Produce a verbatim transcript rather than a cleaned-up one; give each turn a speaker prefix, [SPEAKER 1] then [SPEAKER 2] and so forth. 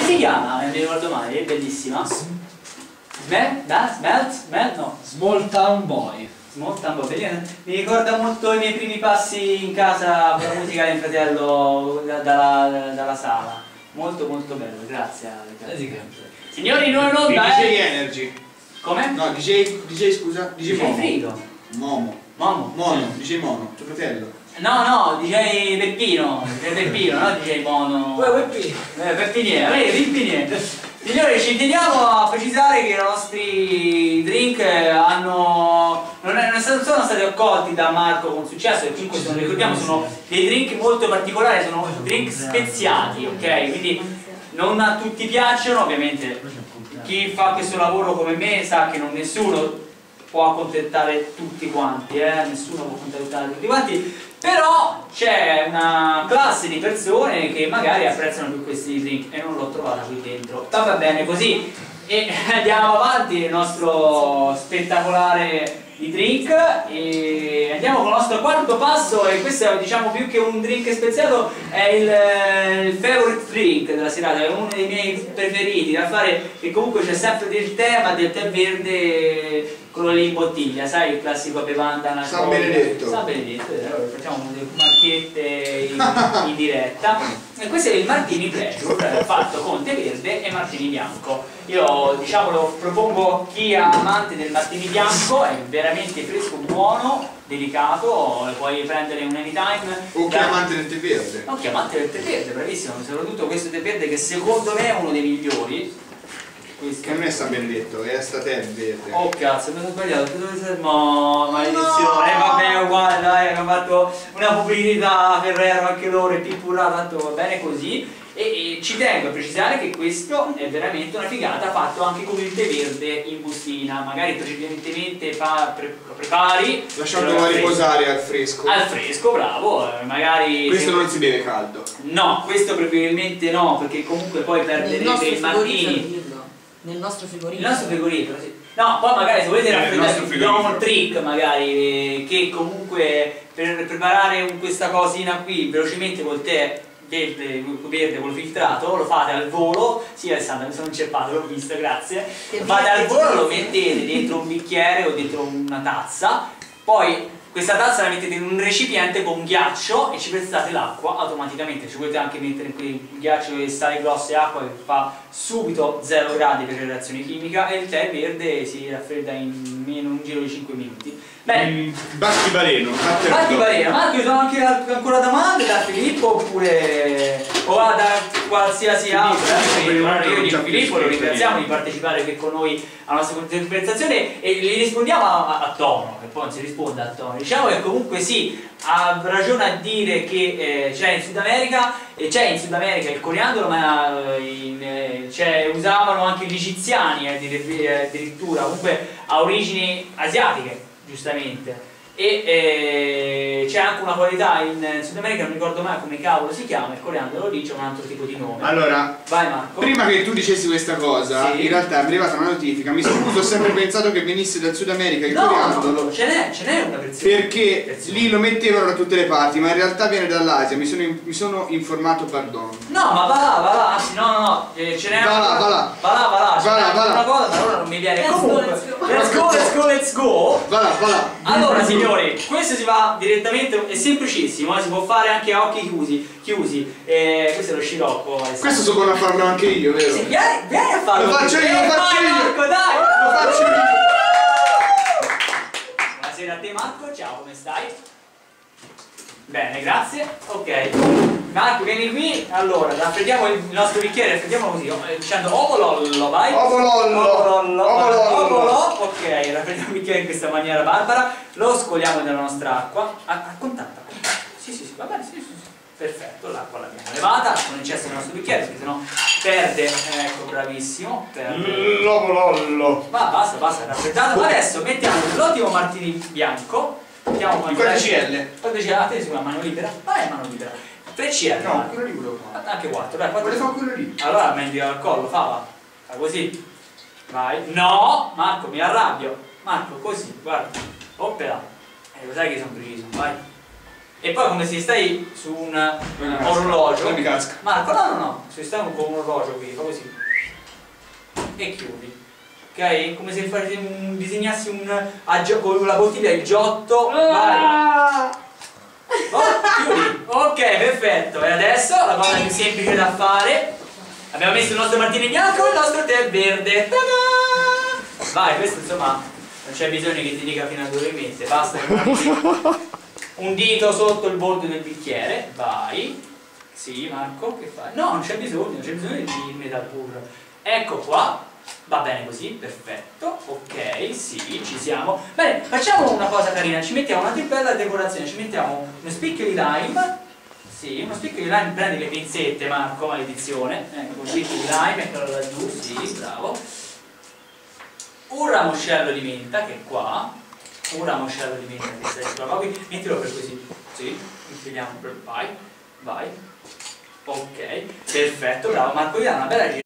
[SPEAKER 1] si chiama? Non mi ricordo mai, è bellissima. Smelt? Smelt? Smelt? No.
[SPEAKER 2] Small Town Boy.
[SPEAKER 1] Small Town Boy. Mi ricorda molto i miei primi passi in casa con la musica del fratello da, dalla, dalla sala. Molto molto bello, grazie. grazie. Signori, non non
[SPEAKER 3] D J
[SPEAKER 1] eh.
[SPEAKER 3] Energy.
[SPEAKER 1] Come?
[SPEAKER 3] No, D J, D J scusa, D J Momo.
[SPEAKER 1] Frido.
[SPEAKER 3] Momo.
[SPEAKER 1] Momo.
[SPEAKER 3] Mono, D J Mono, tuo fratello.
[SPEAKER 1] No, no, D J Peppino, D J Peppino, no D J Mono.
[SPEAKER 2] Uè, Peppino.
[SPEAKER 1] Eh, Peppiniere, vedi, Peppiniere. Signori, ci teniamo a precisare che i nostri drink hanno non, è, non sono stati accolti da Marco con successo, e comunque sono, ricordiamo sono dei drink molto particolari, sono drink speziati, ok? Quindi non a tutti piacciono, ovviamente chi fa questo lavoro come me sa che non nessuno può accontentare tutti quanti, eh? Nessuno può accontentare tutti quanti, però c'è una classe di persone che magari apprezzano più questi drink e non l'ho trovata qui dentro. Ma va bene così e andiamo avanti nel nostro spettacolare di drink e andiamo con il nostro quarto passo, e questo è, diciamo, più che un drink speziato, è il, il favorite drink della serata, è uno dei miei preferiti da fare, e comunque c'è sempre del tè, ma del tè verde, quello lì in bottiglia, sai, il classico bevanda
[SPEAKER 3] San Benedetto.
[SPEAKER 1] San Benedetto, allora facciamo delle marchette in, in diretta. E questo è il Martini Pleasure, fatto con tè verde e martini bianco. Io, diciamo, lo propongo chi è amante del martini bianco, è veramente fresco, buono, delicato, lo puoi prendere un anytime.
[SPEAKER 3] O chi è amante del tè verde.
[SPEAKER 1] O chi è amante del tè verde, bravissimo, soprattutto questo tè verde che secondo me è uno dei migliori.
[SPEAKER 3] Questo non è San Benedetto, è Statè verde.
[SPEAKER 1] Oh cazzo, mi sono sbagliato, dove sei? No, maledizione, no. Vabbè, uguale, dai, hanno fatto una pubblicità Ferrero anche loro, e Pippurà, tanto va bene così. E, e ci tengo a precisare che questo è veramente una figata, fatto anche con il tè verde in bustina, magari precedentemente fa, pre, lo prepari
[SPEAKER 3] lasciandolo riposare al fresco.
[SPEAKER 1] Al fresco, bravo, magari
[SPEAKER 3] questo
[SPEAKER 1] se...
[SPEAKER 3] non si beve caldo.
[SPEAKER 1] No, questo probabilmente no, perché comunque poi perderete il martini.
[SPEAKER 4] Nel nostro frigorifero.
[SPEAKER 1] Il nostro frigorifero, sì. No, poi magari se volete raffreddare un trick magari, che comunque per preparare un, questa cosina qui velocemente col tè verde, verde, quello filtrato, lo fate al volo. Sì, Alessandra, mi sono inceppato, l'ho visto, grazie. Lo fate al volo, lo mettete dentro un bicchiere o dentro una tazza, poi questa tazza la mettete in un recipiente con ghiaccio e ci versate l'acqua automaticamente. Ci potete anche mettere qui ghiaccio e sale grosso e acqua, che fa subito zero gradi per reazione chimica, e il tè verde si raffredda in meno un giro di cinque minuti. Bene,
[SPEAKER 3] mm, Batti Bareno,
[SPEAKER 1] Batti Bareno, ma io sono anche ancora domande da Filippo oppure o da qualsiasi altro. Io di Filippo lo ringraziamo di partecipare qui con noi alla nostra conversazione e gli rispondiamo a, a tono, che poi non si risponde a tono. Diciamo che comunque sì, ha ragione a dire che eh, c'è in Sud America, e c'è in Sud America il coriandolo, ma in, eh, usavano anche gli egiziani eh, addirittura, comunque ha origini asiatiche, giustamente. E eh, c'è anche una qualità in Sud America, non ricordo mai come cavolo si chiama, il coriandolo lì c'è un altro tipo di nome.
[SPEAKER 3] Allora,
[SPEAKER 1] vai Marco.
[SPEAKER 3] Prima che tu dicessi questa cosa, sì, in realtà mi è arrivata una notifica, mi scuso, ho sempre pensato che venisse dal Sud America il
[SPEAKER 1] no,
[SPEAKER 3] coriandolo.
[SPEAKER 1] No, ce n'è, ce n'è una versione.
[SPEAKER 3] Perché
[SPEAKER 1] versione.
[SPEAKER 3] Lì lo mettevano da tutte le parti, ma in realtà viene dall'Asia, mi sono, mi sono informato, pardon.
[SPEAKER 1] No, ma va là, va là, anzi no, no, no, eh, ce n'è
[SPEAKER 3] va
[SPEAKER 1] una...
[SPEAKER 3] là, va là,
[SPEAKER 1] va là, va là,
[SPEAKER 3] va là, va là.
[SPEAKER 1] Una cosa, ma ora non mi viene.
[SPEAKER 4] Let's
[SPEAKER 1] comunque.
[SPEAKER 4] Go, let's go,
[SPEAKER 1] let's go, let's go, let's go.
[SPEAKER 3] Va là, va là.
[SPEAKER 1] Allora signori, questo si va direttamente, è semplicissimo, eh, si può fare anche a occhi chiusi, chiusi. Eh, questo è lo scirocco.
[SPEAKER 3] Questo so buono a farlo anche io, vero?
[SPEAKER 1] Sì, vieni, vieni a farlo.
[SPEAKER 3] Lo faccio io, lo faccio io.
[SPEAKER 1] Marco, dai,
[SPEAKER 3] lo faccio io.
[SPEAKER 1] Buonasera a te Marco, ciao, come stai? Bene, grazie. Ok. Marco, vieni qui. Allora, raffreddiamo il nostro bicchiere, raffreddiamolo così, dicendo ovolollo, vai.
[SPEAKER 3] Ovolollo.
[SPEAKER 1] Ovolollo.
[SPEAKER 3] Ovolollo.
[SPEAKER 1] Ovolollo. Ok, raffreddiamo il bicchiere in questa maniera barbara, lo scoliamo nella nostra acqua. A, a contatto. Sì, sì, sì, va bene, sì, sì, sì. Perfetto, l'acqua l'abbiamo levata, non eccesso nel nostro bicchiere, perché sennò perde, ecco, bravissimo. Perde.
[SPEAKER 3] L'ovolollo.
[SPEAKER 1] Ma basta, basta, raffreddato. Adesso mettiamo l'ottimo martini bianco. Mettiamo
[SPEAKER 3] quanti centilitri?
[SPEAKER 1] quanti centilitri? Ah, te sei una mano libera? Vai a mano libera. tre centilitri.
[SPEAKER 3] No, quello lì volevo fare.
[SPEAKER 1] Anche quattro, dai, quattro.
[SPEAKER 3] Volevo fare quello lì.
[SPEAKER 1] Allora metti al collo, falla. Fa così. Vai. No, Marco, mi arrabbio. Marco, così, guarda. Oppela. Eh, lo sai che sono preciso, vai. E poi come se stai su un
[SPEAKER 3] non
[SPEAKER 1] orologio.
[SPEAKER 3] non mi casca.
[SPEAKER 1] Marco, no, no, no, se stai con un orologio qui, fa così. E chiudi. Ok? Come se fai un, disegnassi un con la bottiglia il giotto. Vai. Oh, chiudi. Ok, perfetto. E adesso la cosa più semplice da fare. Abbiamo messo il nostro martini bianco e il nostro tè verde. Ta-da! Vai, questo insomma non c'è bisogno che ti dica fino a dove mette, basta che metti un dito sotto il bordo del bicchiere. Vai. Sì, Marco, che fai? No, non c'è bisogno, non c'è bisogno di metal pur. Ecco qua. Va bene così, perfetto, ok, sì, ci siamo. Bene, facciamo una cosa carina, ci mettiamo una bella decorazione, ci mettiamo uno spicchio di lime, sì, uno spicchio di lime, prendi le pinzette, Marco, maledizione, ecco, uno spicchio di lime, eccolo laggiù, sì, bravo. Un ramoscello di menta, che è qua, un ramoscello di menta che si trova qui, mettilo per così, sì, infiliamo, vai, vai, ok, perfetto, bravo Marco, gli dà una bella